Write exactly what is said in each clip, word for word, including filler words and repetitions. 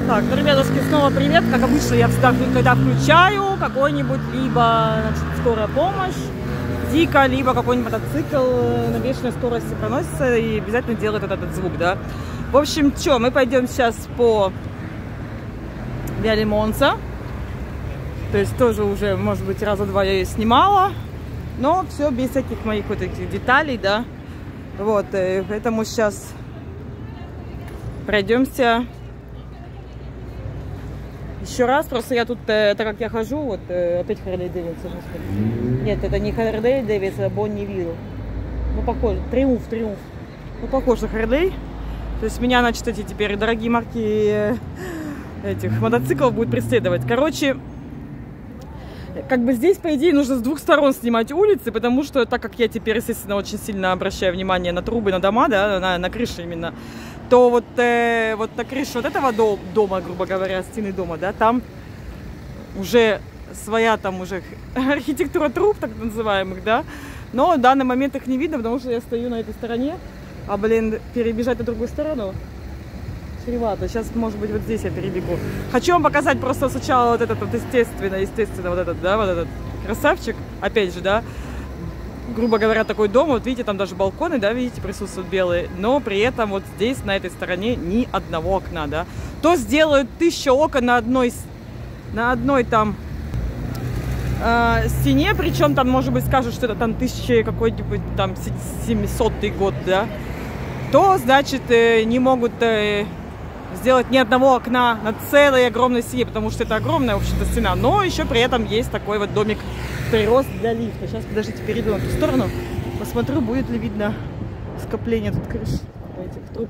Так, ну, ребятушки, снова привет. Как обычно, я всегда, когда включаю какой-нибудь либо, значит, скорая помощь, дико, либо какой-нибудь мотоцикл на бешеной скорости проносится и обязательно делает вот этот звук, да. В общем, что, мы пойдем сейчас по Виале Монца. То есть тоже уже, может быть, раза два я ее снимала, но все без всяких моих вот этих деталей, да. Вот, поэтому сейчас пройдемся еще раз. Просто я тут, так как я хожу, вот опять Харлей Дэвидсон. Нет, это не Харлей Дэвидсон, а Бонни Вилл. Ну, похоже, Триумф, Триумф. Ну, похож на Харлей. То есть меня, значит, эти теперь дорогие марки этих мотоциклов будут преследовать. Короче, как бы здесь, по идее, нужно с двух сторон снимать улицы, потому что, так как я теперь, естественно, очень сильно обращаю внимание на трубы, на дома, да, на, на крыши именно, то вот, э, вот на крыше вот этого дом, дома, грубо говоря, стены дома, да, там уже своя там уже архитектура труб, так называемых, да, но в данный момент их не видно, потому что я стою на этой стороне, а, блин, перебежать на другую сторону чревато. Сейчас, может быть, вот здесь я перебегу. Хочу вам показать просто сначала вот этот вот, естественно, естественно, вот этот, да, вот этот красавчик, опять же, да, грубо говоря, такой дом, вот видите, там даже балконы, да, видите, присутствуют белые, но при этом вот здесь, на этой стороне, ни одного окна, да. То сделают тысячу окон на одной, на одной там э, стене, причем там, может быть, скажут, что это там тысяча какой-нибудь там семисотый год, да, то, значит, э, не могут э, сделать ни одного окна на целой огромной стене, потому что это огромная, в общем-то, стена, но еще при этом есть такой вот домик прирост для лифта. Сейчас, подождите, перейду на ту сторону, посмотрю, будет ли видно скопление тут крыш этих труб.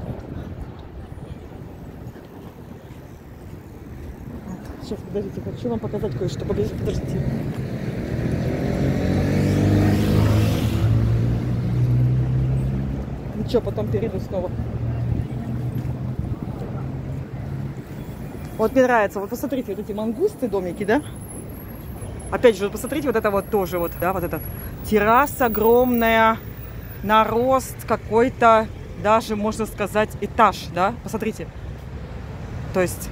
Вот. Сейчас, подождите, хочу вам показать кое-что. Подождите, подождите. Ничего, потом перейду снова. Вот мне нравится, вот посмотрите, вот эти мангусты, домики, да? Опять же, вот посмотрите, вот это вот тоже, вот, да, вот этот терраса огромная, на рост какой-то, даже, можно сказать, этаж, да? Посмотрите. То есть,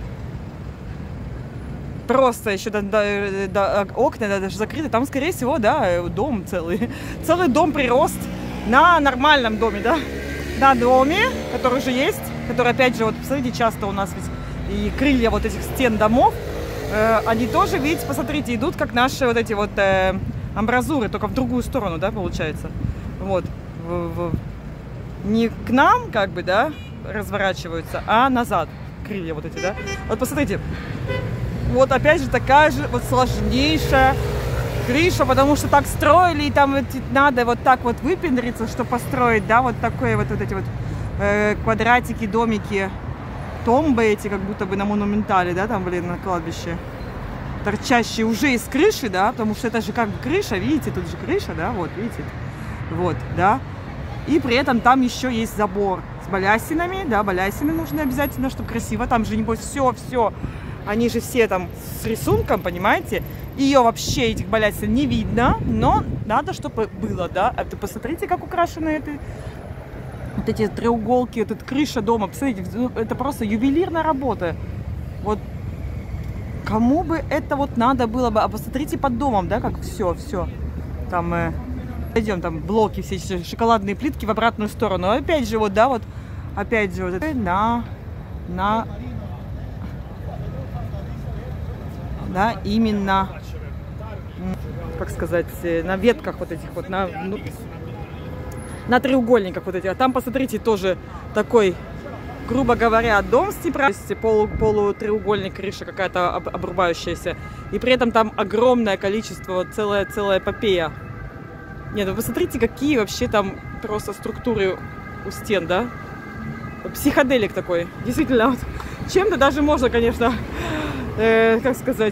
просто еще до, до, до, окна да, даже закрыты, там, скорее всего, да, дом целый. Целый дом прирост на нормальном доме, да? На доме, который уже есть, который, опять же, вот, посмотрите, часто у нас ведь и крылья вот этих стен домов, э, они тоже, видите, посмотрите, идут как наши вот эти вот э, амбразуры, только в другую сторону, да, получается. Вот. В, в, не к нам, как бы, да, разворачиваются, а назад крылья вот эти, да. Вот посмотрите, вот опять же такая же вот сложнейшая крыша, потому что так строили, и там вот надо вот так вот выпендриться, чтобы построить, да, вот такое вот, вот эти вот э, квадратики, домики, томбы эти, как будто бы на монументале, да, там, блин, на кладбище, торчащие уже из крыши, да, потому что это же как бы крыша, видите, тут же крыша, да, вот, видите, вот, да, и при этом там еще есть забор с балясинами, да, балясины нужны обязательно, чтобы красиво, там же, небось, все-все, они же все там с рисунком, понимаете, ее вообще, этих балясин, не видно, но надо, чтобы было, да, а ты посмотрите, как украшены это. Вот эти треуголки, вот эта крыша дома, посмотрите, это просто ювелирная работа. Вот кому бы это вот надо было бы, а посмотрите под домом, да, как все, все. Там, э, идем, там блоки, все шоколадные плитки в обратную сторону. Опять же, вот, да, вот, опять же, вот это на, на, да, именно, как сказать, на ветках вот этих вот, на... Ну, на треугольниках вот эти. А там, посмотрите, тоже такой, грубо говоря, дом с типа полу, полутреугольник, крыша какая-то об, обрубающаяся. И при этом там огромное количество, целая, целая эпопея. Нет, вы посмотрите, какие вообще там просто структуры у стен, да? Психоделик такой. Действительно, вот, чем-то даже можно, конечно, э, как сказать,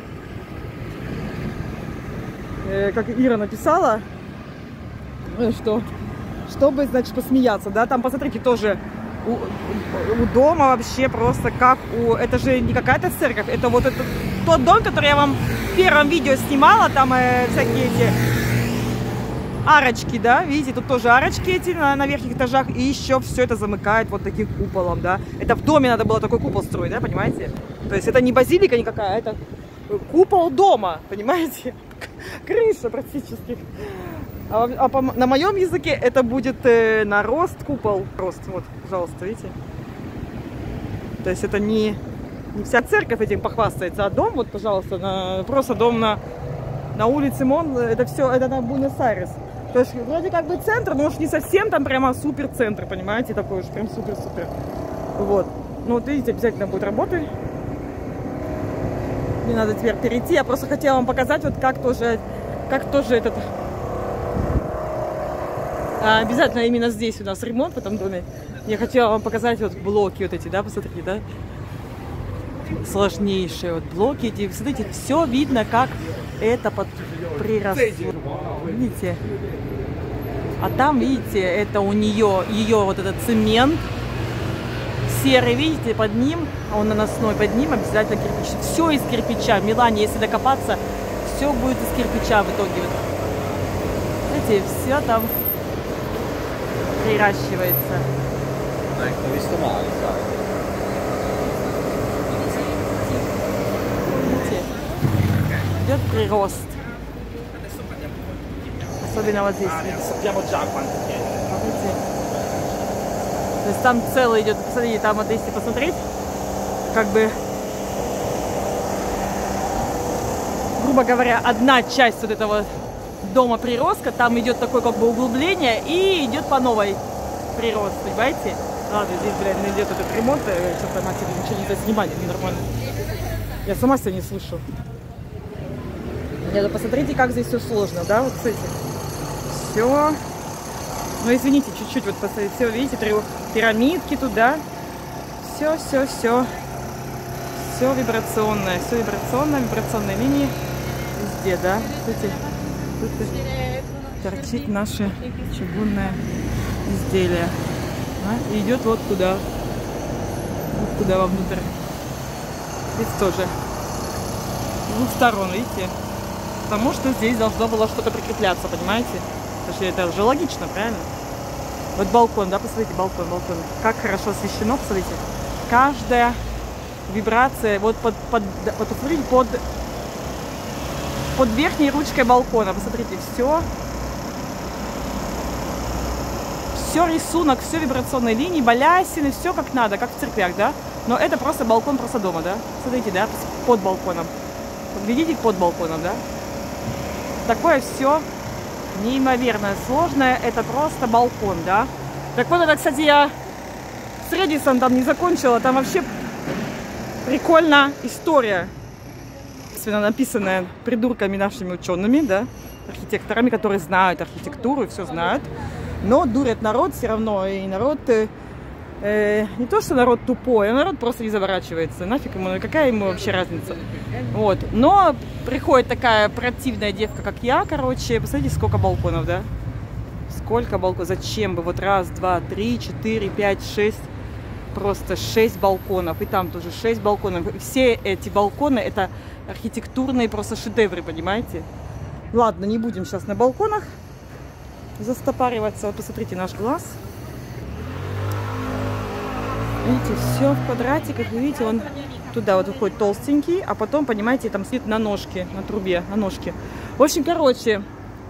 э, как Ира написала, что... чтобы, значит, посмеяться, да, там, посмотрите, тоже у, у дома вообще просто как у, это же не какая-то церковь, это вот этот, тот дом, который я вам в первом видео снимала, там э, всякие эти арочки, да, видите, тут тоже арочки эти на, на верхних этажах, и еще все это замыкает вот таким куполом, да. Это в доме надо было такой купол строить, да, понимаете? То есть это не базилика никакая, это купол дома, понимаете? Крыша практически. А, а по, на моем языке это будет э, нарост купол. Рост, вот, пожалуйста, видите? То есть это не, не вся церковь этим похвастается, а дом, вот, пожалуйста, на, просто дом на, на улице Мон, это все, это на Буэнос-Айрес. То есть вроде как бы центр, но уж не совсем там прямо супер-центр, понимаете, такой уж прям супер-супер. Вот. Ну вот видите, обязательно будет работы. Мне надо теперь перейти. Я просто хотела вам показать, вот как тоже, как тоже этот... А, обязательно именно здесь у нас ремонт в этом доме. Я хотела вам показать вот блоки вот эти, да, посмотрите, да? Сложнейшие вот блоки эти. Смотрите, все видно, как это под приросло. Видите? А там, видите, это у нее, ее вот этот цемент серый, видите, под ним, а он наносной под ним, обязательно кирпич. Все из кирпича. В Милане, если докопаться, все будет из кирпича в итоге. Видите, все там приращивается. Видите? Идет прирост. Особенно вот здесь. Видите? То есть там целый идет, посмотрите, там вот если посмотреть, как бы, грубо говоря, одна часть вот этого дома приростка, там идет такое как бы углубление и идет по новой прирост, понимаете? Ладно, здесь, блядь, идет этот ремонт, что-то матери ничего нельзя снимать, это ненормально. Я сама себя не слышу. Нет, посмотрите, как здесь все сложно, да, вот с этим. Все. Ну, извините, чуть-чуть, вот посмотрите, все, видите, пирамидки туда. Все, все, все. Все вибрационное, все вибрационное, вибрационные линии везде, да. Видите, тут торчит наше чугунное изделие. А? И идет вот туда. Вот туда вовнутрь. Здесь тоже. С двух сторон, видите? Потому что здесь должно было что-то прикрепляться, понимаете? Потому что это уже логично, правильно? Вот балкон, да, посмотрите, балкон, балкон. Как хорошо освещено, посмотрите. Каждая вибрация, вот под, под, вот посмотрите, под, под верхней ручкой балкона, посмотрите, все. Все рисунок, все вибрационные линии, балясины, все как надо, как в церквях, да? Но это просто балкон, просто дома, да? Смотрите, да, под балконом. Вот видите, под балконом, да? Такое все неимоверно сложное, это просто балкон, да? Так вот, это, кстати, я с Редисом там не закончила, там вообще прикольная история, написанная придурками нашими учеными, да, архитекторами, которые знают архитектуру и все знают, но дурят народ все равно, и народ, э, э, не то что народ тупой, а народ просто не заворачивается, нафиг ему, какая ему вообще разница, вот, но приходит такая противная девка, как я, короче, посмотрите, сколько балконов, да, сколько балконов, зачем бы, вот раз, два, три, четыре, пять, шесть, просто шесть балконов, и там тоже шесть балконов, и все эти балконы, это архитектурные просто шедевры, понимаете? Ладно, не будем сейчас на балконах застопариваться. Вот посмотрите наш глаз. Видите, все в квадратиках. Видите, он туда вот выходит толстенький, а потом, понимаете, там сидит на ножке, на трубе, на ножке. В общем, короче,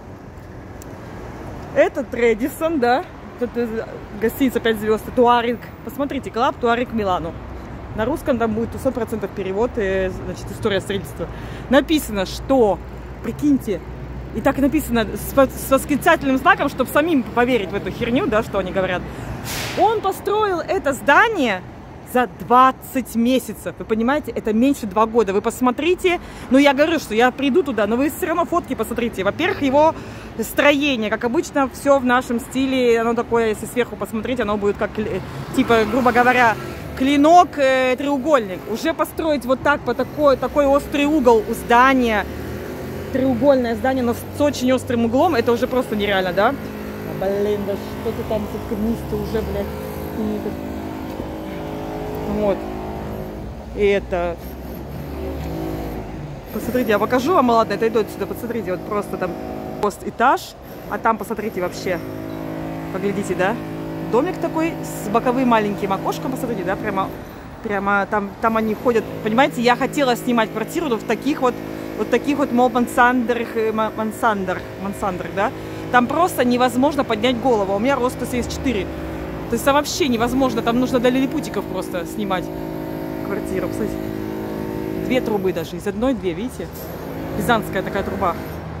этот Редисон, да, это гостиница пять звезд, Туарек. Посмотрите, Клаб Туарек Милану. На русском там будет сто процентов перевод, и, значит, история строительства. Написано, что, прикиньте, и так написано с, с восклицательным знаком, чтобы самим поверить в эту херню, да, что они говорят. Он построил это здание за двадцать месяцев. Вы понимаете, это меньше два года. Вы посмотрите, ну я говорю, что я приду туда, но вы все равно фотки посмотрите. Во-первых, его строение, как обычно, все в нашем стиле, оно такое, если сверху посмотреть, оно будет как, типа, грубо говоря, клинок, э, треугольник. Уже построить вот так, по такой, такой острый угол у здания, треугольное здание, но с очень острым углом, это уже просто нереально, да? А, блин, да что ты там заткнись-то уже, блядь. Вот. И это... Посмотрите, я покажу вам, ладно, это иду отсюда, посмотрите, вот просто там Пост этаж, а там, посмотрите, вообще, поглядите, да, домик такой с боковым маленьким окошком, посмотрите, да, прямо, прямо там, там они ходят, понимаете, я хотела снимать квартиру, но в таких вот, вот таких вот мансандерах, мансандер, мансандер, да, там просто невозможно поднять голову, у меня рост сто семьдесят четыре, то есть там вообще невозможно, там нужно до лилипутиков просто снимать квартиру, кстати, две трубы даже, из одной две, видите, пизанская такая труба.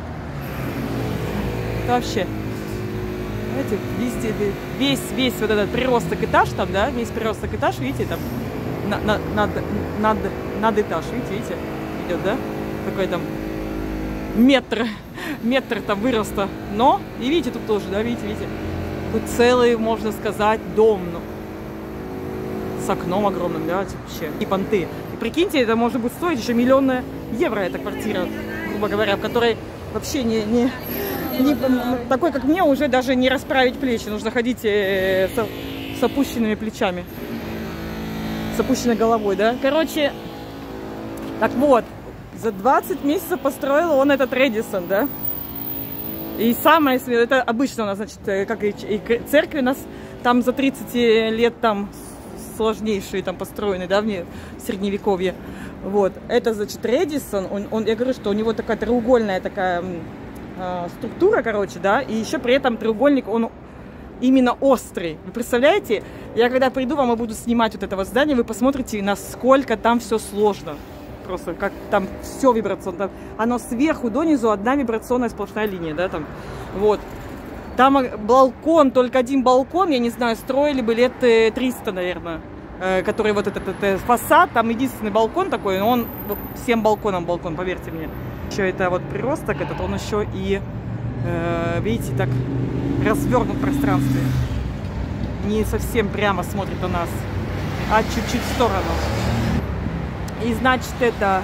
Вообще, знаете, везде, весь, весь вот этот приросток этаж там, да, весь приросток этаж, видите, там, на, на, над, над, над этаж, видите, видите, идет, да, такой там метр, метр там выроста, но, и видите, тут тоже, да, видите, видите, тут целый, можно сказать, дом, ну, с окном огромным, да, вообще, и понты. И прикиньте, это может быть стоить еще миллионы евро, эта квартира, грубо говоря, в которой вообще не... не Не, такой, как мне, уже даже не расправить плечи. Нужно ходить э, с, с опущенными плечами. С опущенной головой, да? Короче, так вот, за двадцать месяцев построил он этот Редисон, да? И самое, это обычно у нас, значит, как и, и церкви у нас там за тридцать лет там сложнейшие там построены, да, в средневековье. Вот, это, значит, Редисон. Он, он, я говорю, что у него такая треугольная такая... структура, короче, да, и еще при этом треугольник, он именно острый. Вы представляете? Я когда приду, вам и буду снимать вот это вот здание, вы посмотрите, насколько там все сложно. Просто как там все вибрационно. Оно сверху донизу одна вибрационная сплошная линия, да, там. Вот. Там балкон, только один балкон, я не знаю, строили бы лет триста, наверное. Который вот этот, этот фасад, там единственный балкон такой, но он всем балконом балкон, поверьте мне. Еще это вот приросток этот, он еще и, э, видите, так развернут в пространстве. Не совсем прямо смотрит на нас, а чуть-чуть в сторону. И значит это...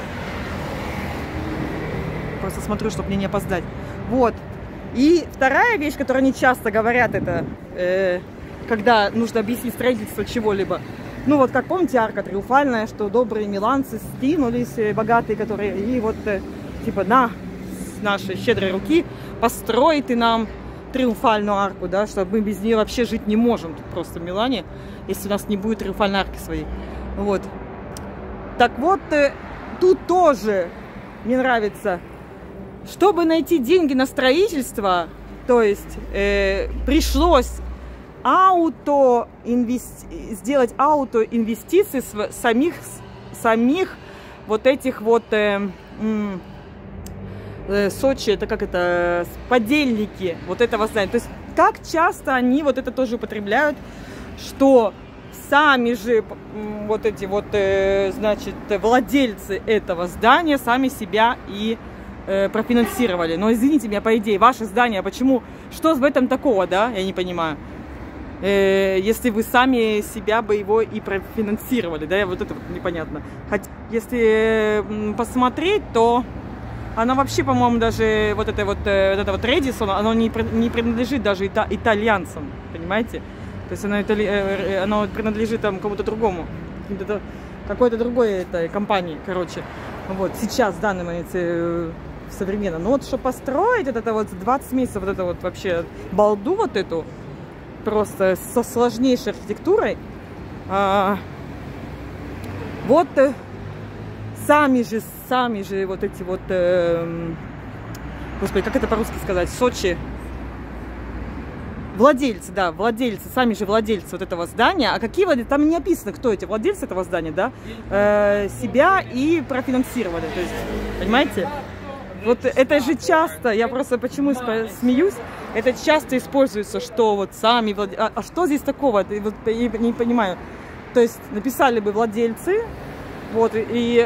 Просто смотрю, чтобы мне не опоздать. Вот. И вторая вещь, которую они часто говорят, это э, когда нужно объяснить строительство чего-либо. Ну вот, как помните, арка триумфальная, что добрые миланцы скинулись, богатые, которые, и вот... Типа, на, с нашей щедрой руки построй ты нам триумфальную арку, да, что мы без нее вообще жить не можем тут просто в Милане, если у нас не будет триумфальной арки своей. Вот. Так вот, тут тоже мне нравится, чтобы найти деньги на строительство, то есть э, пришлось ауто инвести... сделать аутоинвестиции с самих, самих вот этих вот... Э, Сочи, это как это, подельники вот этого здания. То есть как часто они вот это тоже употребляют, что сами же вот эти вот, значит, владельцы этого здания сами себя и э, профинансировали. Но извините меня, по идее, ваше здание, почему, что в этом такого, да, я не понимаю. Э, если вы сами себя бы его и профинансировали, да, вот это вот непонятно. Хотя, если посмотреть, то она вообще, по-моему, даже вот это вот, вот это вот Редисон, оно не, не принадлежит даже ита, итальянцам, понимаете? То есть оно, итали, оно принадлежит там кому-то другому, какой-то другой этой компании, короче. Вот сейчас, в данный момент, современно. Но вот, чтобы построить вот это вот двадцать месяцев, вот это вот вообще балду вот эту, просто со сложнейшей архитектурой, а, вот... Сами же, сами же вот эти вот, э, господи, как это по-русски сказать, Сочи, владельцы, да, владельцы, сами же владельцы вот этого здания, а какие владельцы, там не описано, кто эти владельцы этого здания, да, э, себя и профинансировали, то есть, понимаете, вот это же часто, я просто почему смеюсь, это часто используется, что вот сами владельцы, а, а что здесь такого, вот, я не понимаю, то есть написали бы владельцы, вот, и...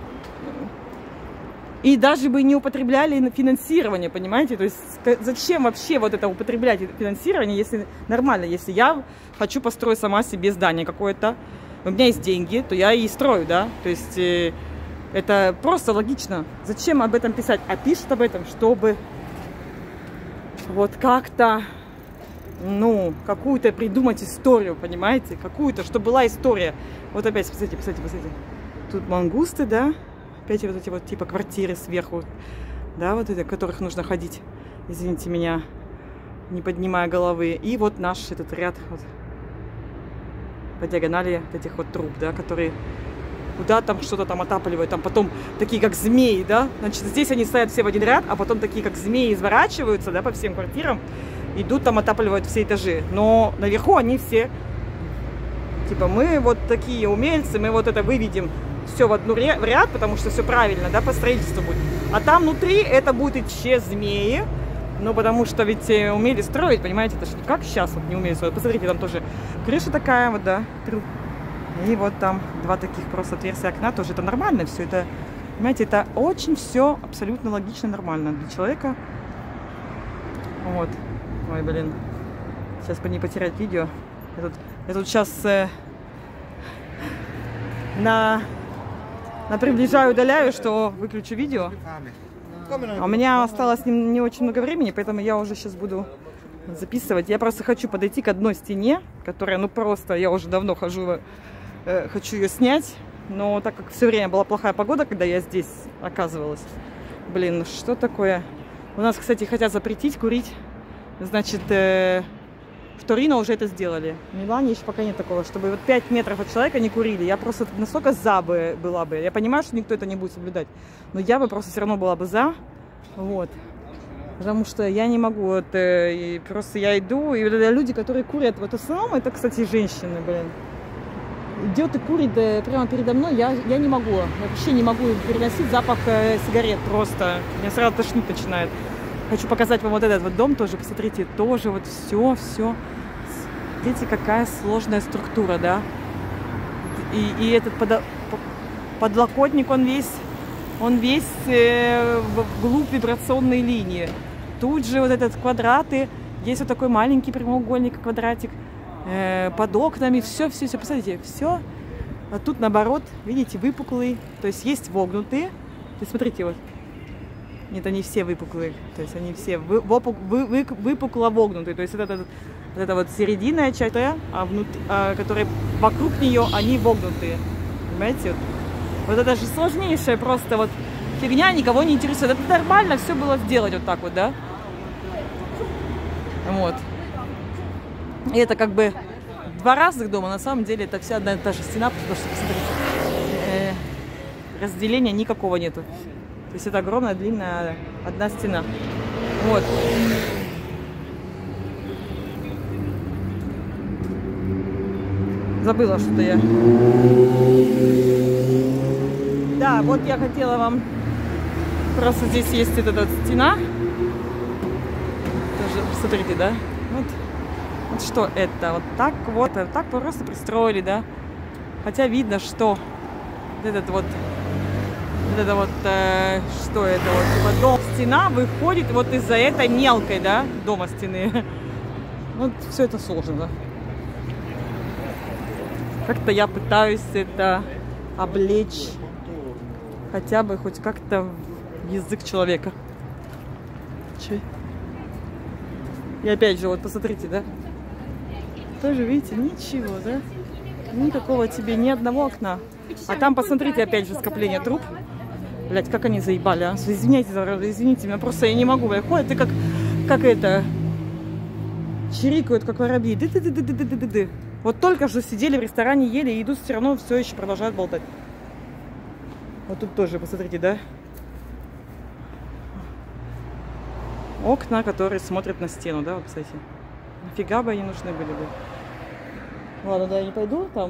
И даже бы не употребляли финансирование, понимаете? То есть зачем вообще вот это употреблять финансирование, если нормально, если я хочу построить сама себе здание какое-то, у меня есть деньги, то я и строю, да? То есть э, это просто логично. Зачем об этом писать? А пишут об этом, чтобы вот как-то, ну, какую-то придумать историю, понимаете? Какую-то, чтобы была история. Вот опять, посмотрите, посмотрите, посмотрите. Тут мангусты, да? Опять вот эти вот типа квартиры сверху, да, вот эти, в которых нужно ходить. Извините меня, не поднимая головы. И вот наш этот ряд вот, по диагонали вот этих вот труб, да, которые куда там что-то там отапливают, там потом такие как змеи, да, значит, здесь они стоят все в один ряд, а потом такие как змеи изворачиваются, да, по всем квартирам, идут там отапливают все этажи, но наверху они все, типа, мы вот такие умельцы, мы вот это выведем все в одну ряд, в ряд, потому что все правильно, да, по строительству будет, а там внутри это будут еще змеи, ну, потому что ведь умели строить, понимаете, это же не как сейчас, вот не умеют строить, посмотрите, там тоже крыша такая вот, да, и вот там два таких просто отверстия окна, тоже это нормально все. Это, понимаете, это очень все абсолютно логично, нормально для человека. Вот. Ой, блин. Сейчас бы не потерять видео. Я тут, я тут сейчас э, на, на приближаю, удаляю, что выключу видео. А у меня осталось не, не очень много времени, поэтому я уже сейчас буду записывать. Я просто хочу подойти к одной стене, которая, ну просто, я уже давно хожу... Хочу ее снять, но так как все время была плохая погода, когда я здесь оказывалась. Блин, ну что такое? У нас, кстати, хотят запретить курить. Значит, э, в Торино уже это сделали. В Милане еще пока нет такого, чтобы вот пять метров от человека не курили. Я просто настолько за бы была бы. Я понимаю, что никто это не будет соблюдать, но я бы просто все равно была бы за. Вот. Потому что я не могу, вот, э, и просто я иду, и люди, которые курят, вот в основном, это, кстати, женщины, блин. Идет и курит да, прямо передо мной, я, я не могу, вообще не могу переносить запах э, сигарет просто, меня сразу тошнить начинает. Хочу показать вам вот этот вот дом тоже, посмотрите, тоже вот все, все, смотрите, какая сложная структура, да, и, и этот подо, подлокотник, он весь, он весь э, вглубь вибрационной линии. Тут же вот этот квадраты, есть вот такой маленький прямоугольник, квадратик, под окнами, все, все, все, посмотрите, все, а тут наоборот, видите, выпуклые, то есть есть вогнутые, то есть смотрите, вот, нет, они все выпуклые, то есть они все вы, вы, вы, выпукло вогнутые, то есть это, это, вот это вот серединная часть, а внутри, а, которая вокруг нее, они вогнутые, понимаете, вот, вот это же сложнейшая просто вот фигня, никого не интересует, это нормально все было сделать вот так вот, да, вот. И это как бы два разных дома, на самом деле это вся одна и та же стена, потому что, посмотрите, э, разделения никакого нету. То есть это огромная, длинная одна стена. Вот. Забыла что-то я. Да, вот я хотела вам... Просто здесь есть эта вот стена. Тоже, посмотрите, да? Вот. Вот что это, вот так вот, так просто пристроили, да. Хотя видно, что этот вот, это вот, э, что это вот, типа дом, стена выходит вот из-за этой мелкой, да, дома стены. Вот все это сложно, да. Как-то я пытаюсь это облечь, хотя бы хоть как-то в язык человека. Че? И опять же, вот посмотрите, да. Тоже, видите, ничего, да? Никакого тебе, ни одного окна. А там, посмотрите, опять же, скопление труб. Блять, как они заебали, а? Извините, извините, меня просто я не могу. Ходят и как, как это, чирикают, как воробьи. Ды-ды-ды-ды-ды-ды-ды. Вот только что сидели в ресторане, ели, и идут, все равно все еще продолжают болтать. Вот тут тоже, посмотрите, да? Окна, которые смотрят на стену, да, вот, кстати. Нафига бы они нужны были бы. Ладно, да, я не пойду там.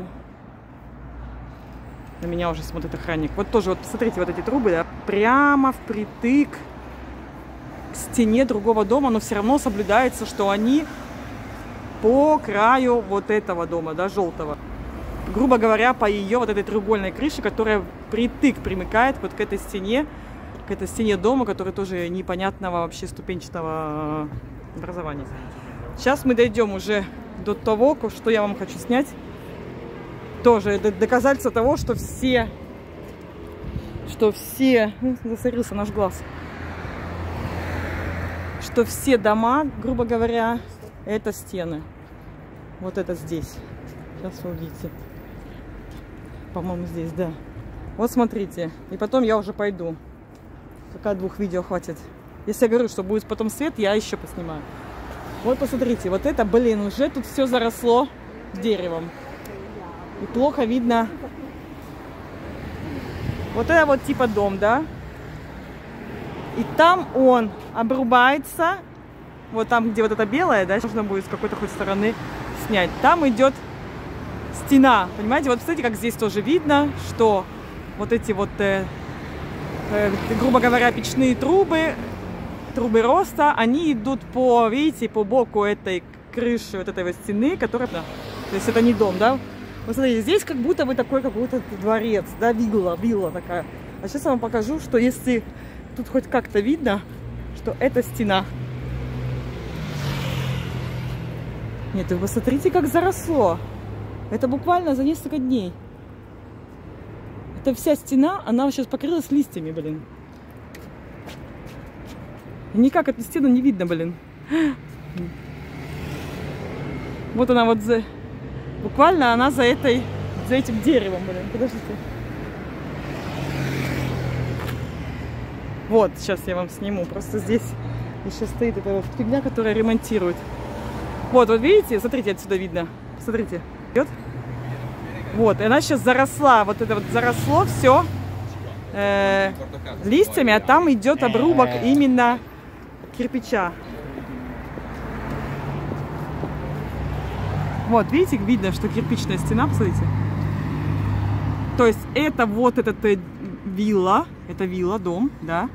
На меня уже смотрит охранник. Вот тоже, вот посмотрите, вот эти трубы, да, прямо впритык к стене другого дома, но все равно соблюдается, что они по краю вот этого дома, да, желтого. Грубо говоря, по ее вот этой треугольной крыше, которая притык примыкает вот к этой стене, к этой стене дома, который тоже непонятного вообще ступенчатого образования. Сейчас мы дойдем уже до того, что я вам хочу снять. Тоже доказательство того, что все, что все, засорился наш глаз, что все дома, грубо говоря, это стены. Вот это здесь. Сейчас вы увидите. По-моему, здесь, да. Вот смотрите. И потом я уже пойду. Пока двух видео хватит. Если я говорю, что будет потом свет, я еще поснимаю. Вот посмотрите, вот это, блин, уже тут все заросло деревом. И плохо видно. Вот это вот типа дом, да? И там он обрубается. Вот там, где вот это белое, да, нужно будет с какой-то хоть стороны снять. Там идет стена, понимаете? Вот, смотрите, как здесь тоже видно, что вот эти вот, э, э, грубо говоря, печные трубы, трубы роста, они идут по, видите, по боку этой крыши, вот этой вот стены, которая, да, то есть это не дом, да? Вот смотрите, здесь как будто бы такой какой-то дворец, да, вилла, вилла такая. А сейчас я вам покажу, что если тут хоть как-то видно, что это стена. Нет, вы посмотрите, как заросло. Это буквально за несколько дней. Это вся стена, она сейчас покрылась листьями, блин. Никак эту стену не видно, блин. Вот она вот за... Буквально она за этой, за этим деревом, блин. Подождите. Вот, сейчас я вам сниму. Просто здесь еще стоит эта вот фигня, которая ремонтирует. Вот, вот видите? Смотрите, отсюда видно. Смотрите. Идет. Вот, и она сейчас заросла. Вот это вот заросло все э, листьями, а там идет обрубок именно кирпича. Вот, видите, видно, что кирпичная стена, посмотрите. То есть это вот этот э, вилла, это вилла, дом, да.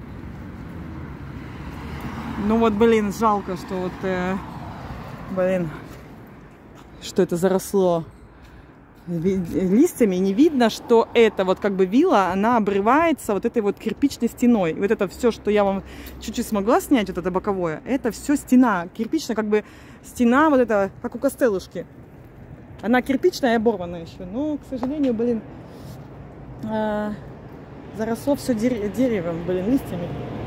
Ну вот, блин, жалко, что вот, э, блин, что это заросло листьями. Не видно, что это вот как бы вилла, она обрывается вот этой вот кирпичной стеной. И вот это все, что я вам чуть-чуть смогла снять, вот это боковое, это все стена. Кирпичная как бы стена, вот это, как у Костелушки. Она кирпичная и оборванная еще. Но, к сожалению, блин, э, заросло все деревом, блин, листьями.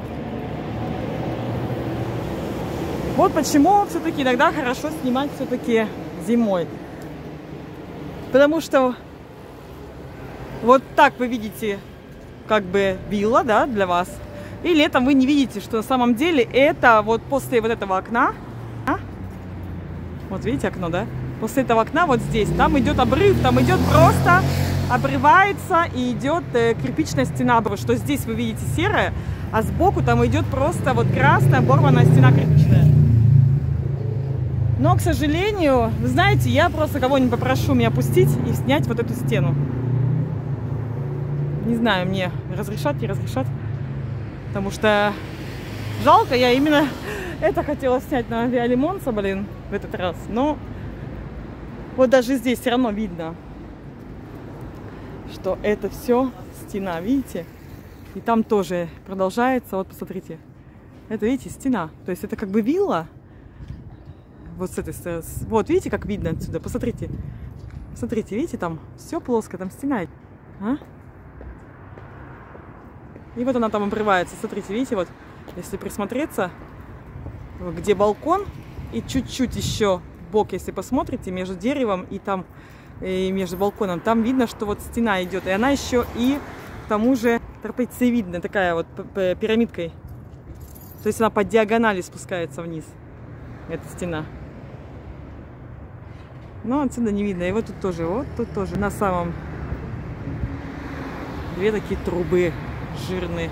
Вот почему все-таки иногда хорошо снимать все-таки зимой. Потому что вот так вы видите как бы вилла, да, для вас. И летом вы не видите, что на самом деле это вот после вот этого окна, а? Вот видите окно, да? После этого окна вот здесь, там идет обрыв, там идет просто обрывается и идет э, кирпичная стена. Что здесь вы видите серая, а сбоку там идет просто вот красная оборванная стена кирпичная. Но, к сожалению, вы знаете, я просто кого-нибудь попрошу меня опустить и снять вот эту стену. Не знаю, мне разрешат, не разрешат. Потому что жалко, я именно это хотела снять на Виа-Лимонца, блин, в этот раз. Но вот даже здесь все равно видно, что это все стена, видите? И там тоже продолжается, вот посмотрите. Это, видите, стена. То есть это как бы вилла. Вот с этой стороны. Вот, видите, как видно отсюда? Посмотрите. Смотрите, видите, там все плоско, там стена. А? И вот она там обрывается. Смотрите, видите, вот, если присмотреться, где балкон, и чуть-чуть еще в бок, если посмотрите, между деревом и там, и между балконом, там видно, что вот стена идет. И она еще и к тому же трапециевидная, такая вот пирамидкой. То есть она по диагонали спускается вниз, эта стена. Но отсюда не видно. И вот тут тоже, вот тут тоже на самом две такие трубы жирные.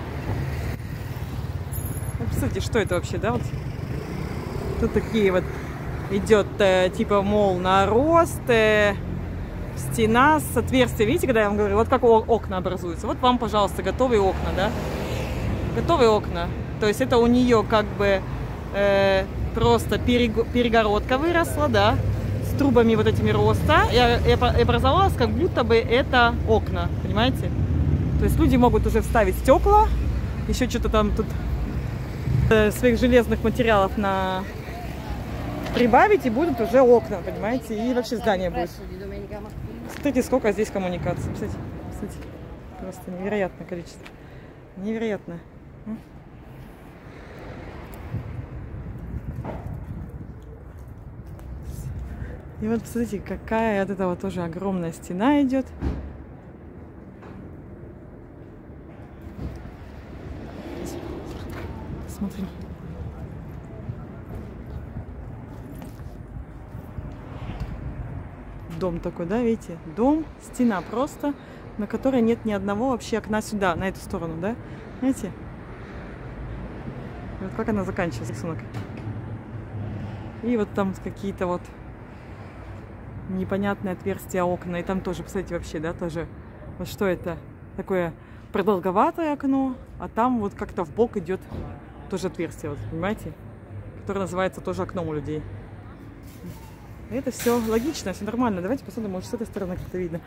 Вот, кстати, что это вообще, да? Вот тут такие вот идет э, типа, мол, нарост, э, стена с отверстием. Видите, когда я вам говорю, вот как окна образуются. Вот вам, пожалуйста, готовые окна, да? Готовые окна. То есть это у нее как бы э, просто перегородка выросла, да? С трубами вот этими роста. И образовалось, как будто бы это окна, понимаете? То есть люди могут уже вставить стекла, еще что-то там тут э, своих железных материалов на прибавить, и будут уже окна, понимаете? И вообще здание будет. Смотрите, сколько здесь коммуникаций. Кстати, кстати, просто невероятное количество. Невероятно. И вот посмотрите, какая от этого тоже огромная стена идет. посмотрим. Дом такой, да, видите? Дом, стена просто, на которой нет ни одного вообще окна сюда, на эту сторону, да? Знаете? Вот как она заканчивается, рисунок. И вот там какие-то вот непонятные отверстия окна. И там тоже, посмотрите, вообще, да, тоже. Вот что это? Такое продолговатое окно, а там вот как-то в бок идет тоже отверстие, вот, понимаете? Которое называется тоже окном у людей. Это все логично, все нормально. Давайте посмотрим, может, с этой стороны как-то видно.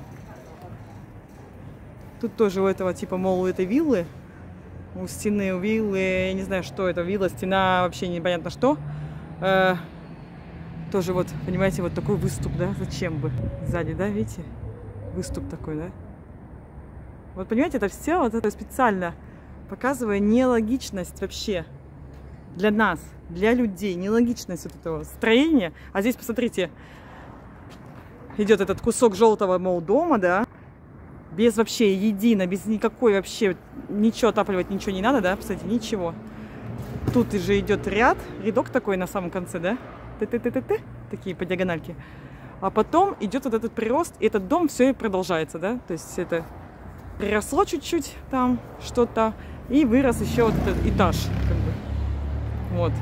Тут тоже у этого типа, мол, у этой виллы, у стены, у виллы, я не знаю, что это, вилла, стена, вообще непонятно что. Э, тоже вот, понимаете, вот такой выступ, да, зачем бы? Сзади, да, видите? Выступ такой, да? Вот, понимаете, это все вот это специально показывая нелогичность вообще для нас, для людей, нелогичность вот этого строения. А здесь, посмотрите, идет этот кусок желтого, мол, дома, да, без вообще едино, без никакой вообще, ничего отапливать, ничего не надо, да, кстати, ничего. Тут же идет ряд, рядок такой на самом конце, да, ты-ты-ты-ты-ты, такие по диагональке. А потом идет вот этот прирост, и этот дом все и продолжается, да, то есть это приросло чуть-чуть там что-то, и вырос еще вот этот этаж, как бы. Вот.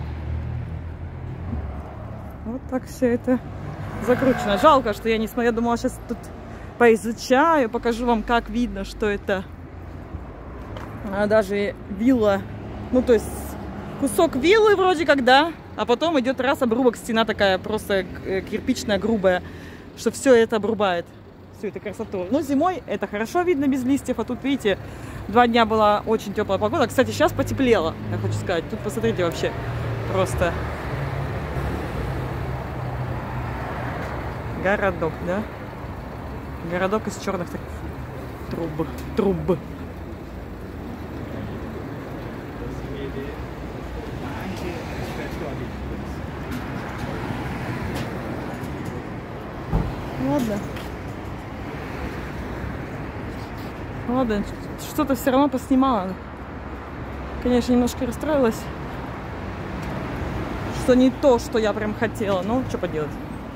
Вот так все это закручено. Жалко, что я не смотрю. Я думала, сейчас тут поизучаю, покажу вам, как видно, что это а даже вилла. Ну, то есть кусок виллы вроде как, да, а потом идет раз обрубок, стена такая просто кирпичная, грубая, что все это обрубает, всю эту красоту. Но зимой это хорошо видно без листьев, а тут, видите, два дня была очень теплая погода. Кстати, сейчас потеплело, я хочу сказать. Тут посмотрите вообще просто городок, да? Городок из черных таких труб. Труб. Ладно. Ладно, что-то все равно поснимала. Конечно, немножко расстроилась, что не то, что я прям хотела. Ну, что поделать.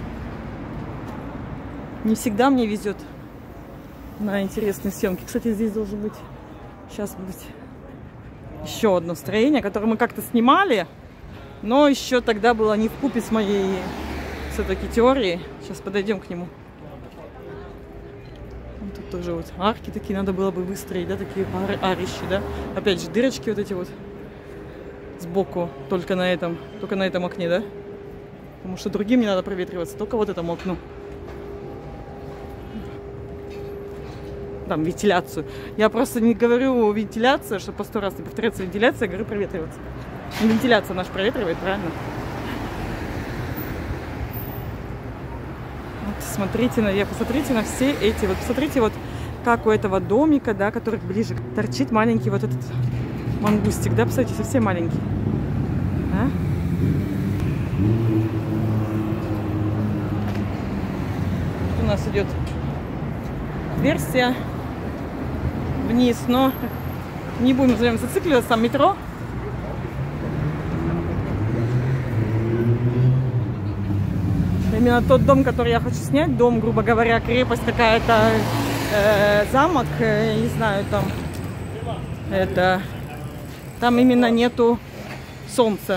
Не всегда мне везет на интересные съемки. Кстати, здесь должен быть сейчас быть еще одно строение, которое мы как-то снимали, но еще тогда было не вкупе с моей все-таки теорией. Сейчас подойдем к нему. Тут тоже вот арки такие надо было бы выстроить, да, такие ар арищи, да. Опять же, дырочки вот эти вот сбоку, только на этом, только на этом окне, да. Потому что другим не надо проветриваться, только вот этому окну. Там вентиляцию. Я просто не говорю вентиляцию, чтобы по сто раз не повторяться вентиляция, я говорю проветриваться. Вентиляция наш проветривает, правильно? Вот смотрите на, я посмотрите на все эти, вот посмотрите вот как у этого домика, да, который ближе торчит маленький вот этот мангустик, да, посмотрите, совсем маленький. А? Тут у нас идет версия вниз, но не будем за ним зацикливаться, там метро. Именно тот дом, который я хочу снять, дом, грубо говоря, крепость какая-то, э, замок, э, не знаю, там, это, там именно нету солнца.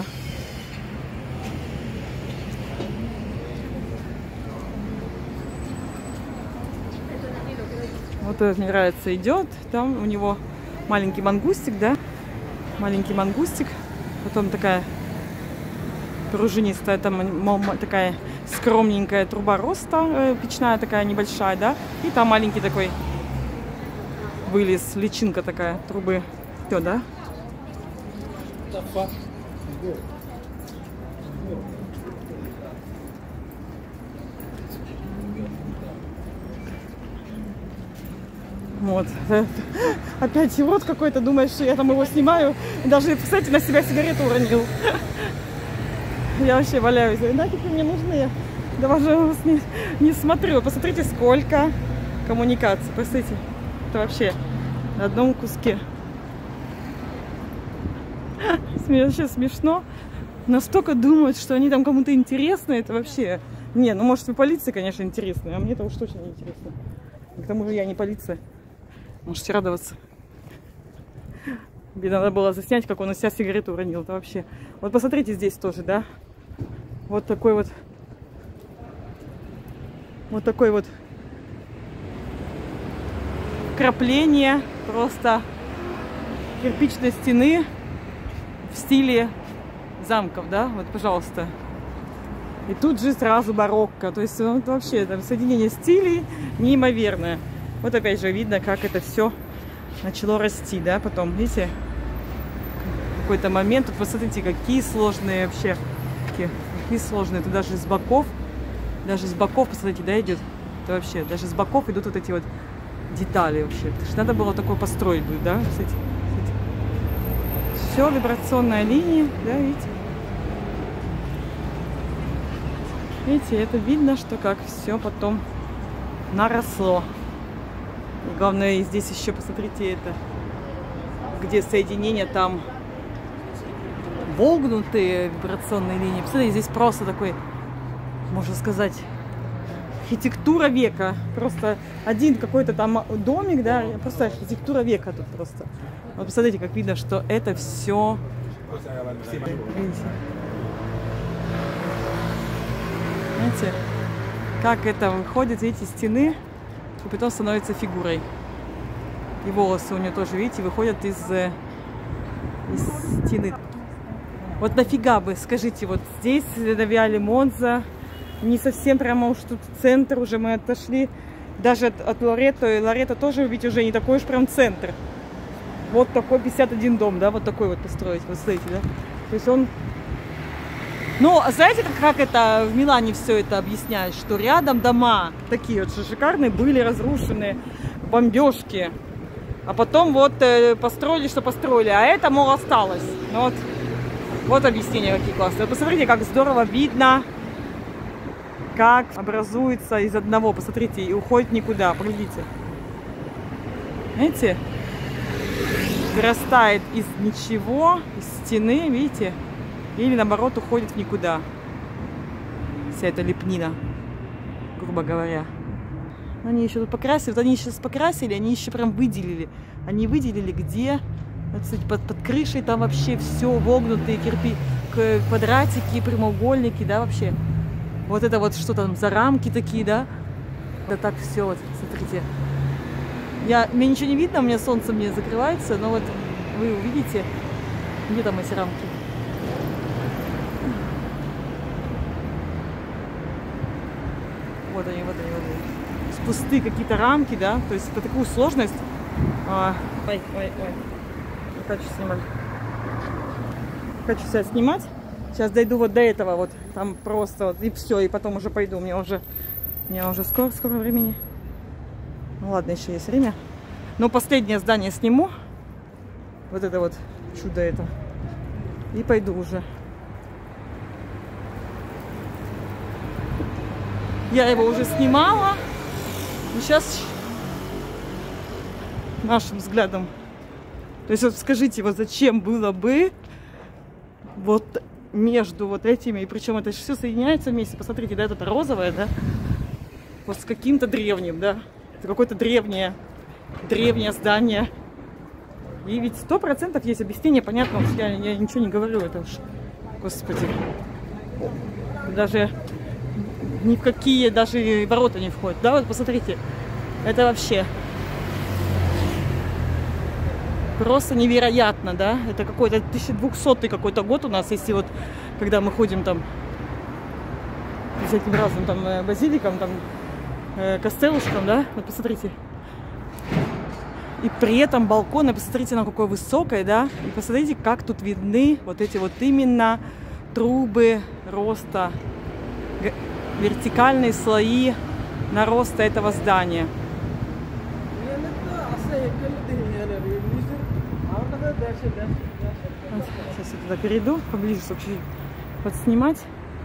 Вот этот мне нравится, идет, там у него маленький мангустик, да, маленький мангустик, потом такая пружинистая, там такая скромненькая труба роста, печная такая небольшая, да, и там маленький такой вылез, личинка такая трубы, все, да. Вот. Опять урод какой-то, думаешь, что я там его снимаю. Даже, кстати, на себя сигарету уронил. Я вообще валяюсь. Нафиг мне нужны? Да даже не, не смотрю. Посмотрите, сколько коммуникаций. Посмотрите, это вообще на одном куске. Вообще смешно. Настолько думают, что они там кому-то интересны, это вообще... Не, ну может и полиция, конечно, интересная, а мне это уж точно не интересно. К тому же я не полиция. Можете радоваться. Мне надо было заснять, как он у себя сигарету уронил. Это вообще... Вот посмотрите здесь тоже, да? Вот такой вот... Вот такой вот... Крапление просто кирпичной стены в стиле замков, да? Вот, пожалуйста. И тут же сразу барокко. То есть, ну, вообще, там соединение стилей неимоверное. Вот опять же видно, как это все начало расти, да? Потом, видите, какой-то момент. Тут посмотрите, какие сложные вообще. Какие, какие сложные. Тут даже с боков, даже с боков, посмотрите, да, идет. Это вообще, даже с боков идут вот эти вот детали вообще. Потому что надо было такое построить будет, да? Кстати, кстати. Все, вибрационная линия, да, видите? Видите, это видно, что как все потом наросло. И главное, здесь еще, посмотрите, это, где соединение, там вогнутые вибрационные линии. Посмотрите, здесь просто такой, можно сказать, архитектура века. Просто один какой-то там домик, да, просто архитектура века тут просто. Вот посмотрите, как видно, что это все... Знаете, как это выходит, эти стены, и потом становится фигурой. И волосы у нее тоже, видите, выходят из, из стены. Вот нафига бы, скажите, вот здесь на Виале Монза, не совсем прямо уж тут центр, уже мы отошли даже от, от Лоретто, и Лоретто тоже, ведь уже не такой уж прям центр. Вот такой пятьдесят один дом, да, вот такой вот построить, вот смотрите, да. То есть он... Ну, знаете, как это в Милане все это объясняет, что рядом дома такие вот шикарные были разрушены, бомбежки, а потом вот э, построили, что построили, а это, мол, осталось. Ну, вот, вот объяснение какие классные. Посмотрите, как здорово видно, как образуется из одного, посмотрите, и уходит никуда, поглядите. Видите? Вырастает из ничего, из стены, видите? Или наоборот уходит в никуда. Вся эта лепнина, грубо говоря. Они еще тут покрасили, вот они сейчас покрасили, они еще прям выделили. Они выделили, где, вот, кстати, под, под крышей там вообще все вогнутые кирпи, квадратики, прямоугольники, да, вообще. Вот это вот что там за рамки такие, да. Да так все, вот, смотрите. Я, мне ничего не видно, у меня солнце мне закрывается, но вот вы увидите, где там эти рамки. Вот они, вот они, вот они. Пустые какие-то рамки, да, то есть это такую сложность. А, ой, ой, ой, не хочу снимать. Хочу себя снимать. Сейчас дойду вот до этого, вот там просто вот, и все, и потом уже пойду. Мне уже, мне уже скоро, скоро времени. Ну ладно, еще есть время. Но последнее здание сниму. Вот это вот чудо это. И пойду уже. Я его уже снимала. И сейчас нашим взглядом. То есть вот скажите, вот зачем было бы вот между вот этими, и причем это все соединяется вместе. Посмотрите, да, это розовое, да, вот с каким-то древним, да, это какое-то древнее, древнее здание. И ведь сто процентов есть объяснение, понятно, уж я, я ничего не говорю, это уж, господи, даже ни в какие даже ворота не входят, да, вот посмотрите, это вообще просто невероятно, да, это какой-то тысяча двухсотый какой-то год у нас, если вот, когда мы ходим там всяким разным там базиликам, там, э, костелушкам, да, вот посмотрите. И при этом балконы, посмотрите, на какое высокое, да, и посмотрите, как тут видны вот эти вот именно трубы роста, вертикальные слои нароста этого здания. Вот, сейчас я туда перейду, поближе, чтобы чуть-чуть подснимать.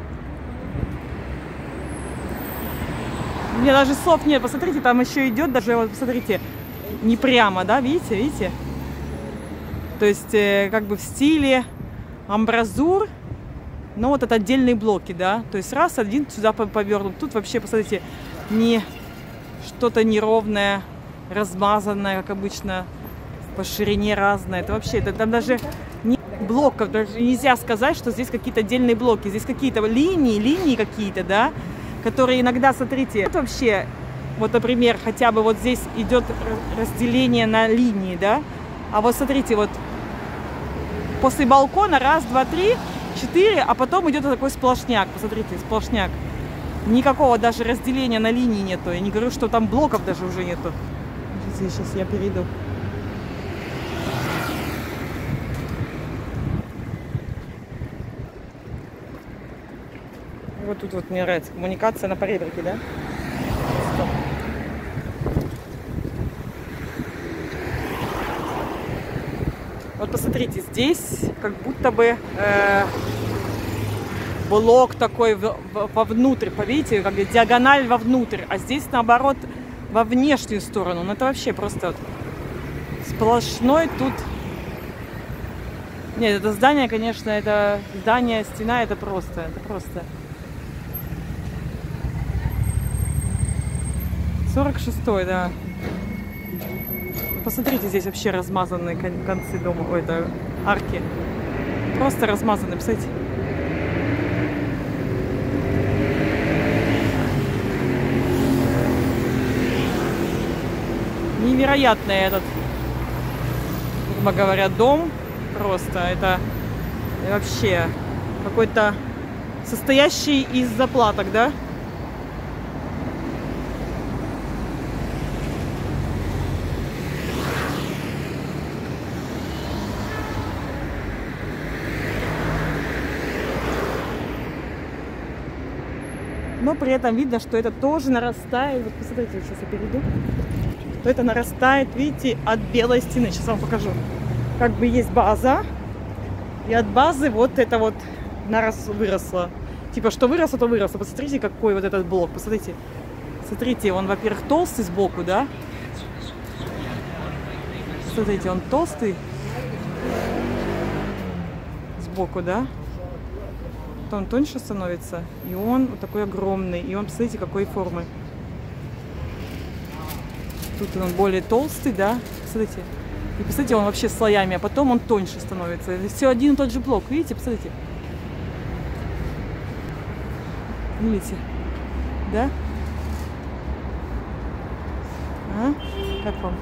У меня даже слов нет, посмотрите, там еще идет, даже вот посмотрите, не прямо, да, видите, видите? То есть э, как бы в стиле амбразур, но вот это отдельные блоки, да. То есть раз, один сюда повернут. Тут вообще, посмотрите, не что-то неровное, размазанное, как обычно, по ширине разное. Это вообще, это там даже не блоков, даже нельзя сказать, что здесь какие-то отдельные блоки. Здесь какие-то линии, линии какие-то, да, которые иногда, смотрите, вот вообще, вот, например, хотя бы вот здесь идет разделение на линии, да. А вот смотрите, вот после балкона раз, два, три, четыре, а потом идет такой сплошняк. Посмотрите, сплошняк. Никакого даже разделения на линии нету. Я не говорю, что там блоков даже уже нету. Сейчас я перейду. Вот тут вот мне нравится коммуникация на поребрике, да? Вот посмотрите, здесь как будто бы э, блок такой в, в, вовнутрь, видите, как диагональ вовнутрь, а здесь наоборот во внешнюю сторону. Ну это вообще просто вот сплошной тут. Нет, это здание, конечно, это здание, стена, это просто, это просто. сорок шестой, да. Посмотрите, здесь вообще размазанные концы дома, ой, это арки. Просто размазанные, посмотрите. Невероятный этот, грубо говоря, дом. Просто это вообще какой-то состоящий из заплаток, да? Но при этом видно, что это тоже нарастает. Вот посмотрите, вот сейчас я перейду. То это нарастает, видите, от белой стены. Сейчас вам покажу. Как бы есть база. И от базы вот это вот нарос, выросло. Типа, что выросло, то выросло. Посмотрите, какой вот этот блок. Посмотрите. Смотрите, он, во-первых, толстый сбоку, да? Смотрите, он толстый сбоку, да? Он тоньше становится, и он вот такой огромный, и он, посмотрите, какой формы. Тут он более толстый, да, посмотрите. И посмотрите, он вообще слоями, а потом он тоньше становится. Все один и тот же блок, видите, посмотрите. Видите, да? А? Как вам?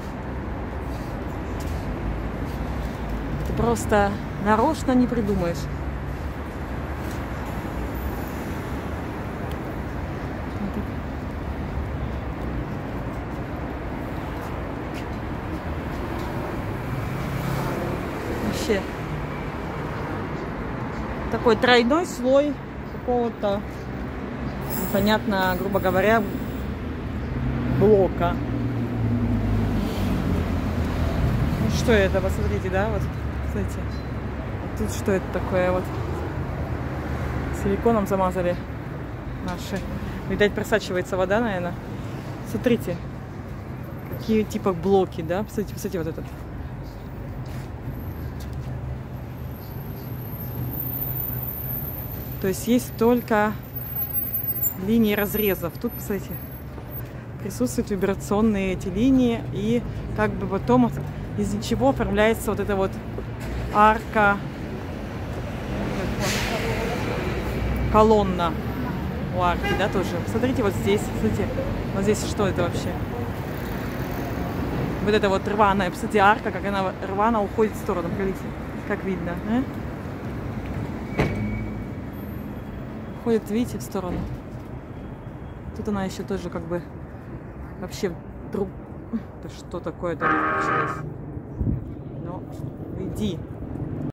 Ты просто нарочно не придумаешь. Такой тройной слой какого-то, непонятно, грубо говоря, блока. Ну, что это? Посмотрите, да? Вот, смотрите. Тут что это такое? Вот силиконом замазали наши. Видать, просачивается вода, наверное. Смотрите, какие типа блоки, да? Посмотрите, посмотрите, вот этот. То есть есть только линии разрезов. Тут, посмотрите, присутствуют вибрационные эти линии. И как бы потом из ничего оформляется вот эта вот арка, колонна у арки, да, тоже. Смотрите, вот здесь, смотрите, вот здесь что это вообще? Вот это вот рваная, посмотрите, арка, как она рвано уходит в сторону. Смотрите, как видно, а? Ходит, видите, в сторону. Тут она еще тоже как бы вообще друг... Да что такое там началось? Ну, иди.